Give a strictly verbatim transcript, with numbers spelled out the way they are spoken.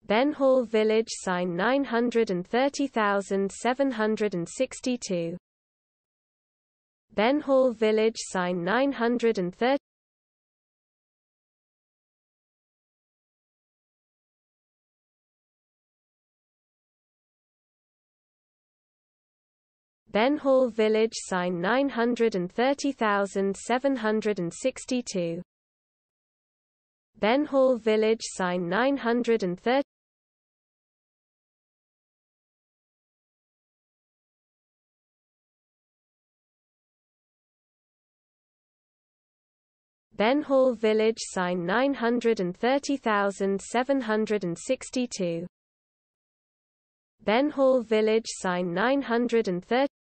Benhall Village sign nine hundred thirty thousand seven hundred sixty-two. Benhall Village sign nine hundred thirty. Benhall Village sign nine hundred thirty thousand seven hundred sixty-two. Benhall Village sign nine hundred thirty. Benhall Village sign nine hundred thirty thousand seven hundred sixty-two. Benhall Village sign nine hundred thirty.